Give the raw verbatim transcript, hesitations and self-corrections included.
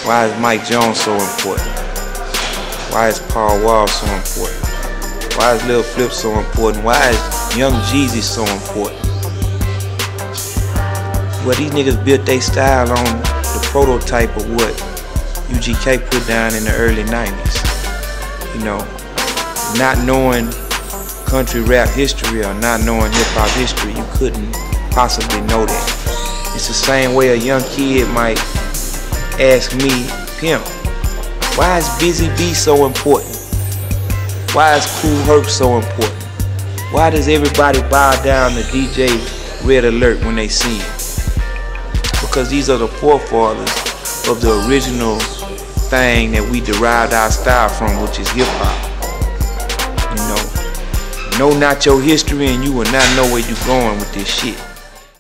Why is Mike Jones so important? Why is Paul Wall so important? Why is Lil Flip so important? Why is Young Jeezy so important? Well, these niggas built their style on the prototype of what U G K put down in the early nineties. You know, not knowing country rap history or not knowing hip hop history, you couldn't possibly know that. It's the same way a young kid might ask me, Pimp, why is Busy Bee so important? Why is Kool Herc so important? Why does everybody bow down to D J Red Alert when they see him? Because these are the forefathers of the original thing that we derived our style from, which is hip hop. You know, know not your history and you will not know where you're going with this shit.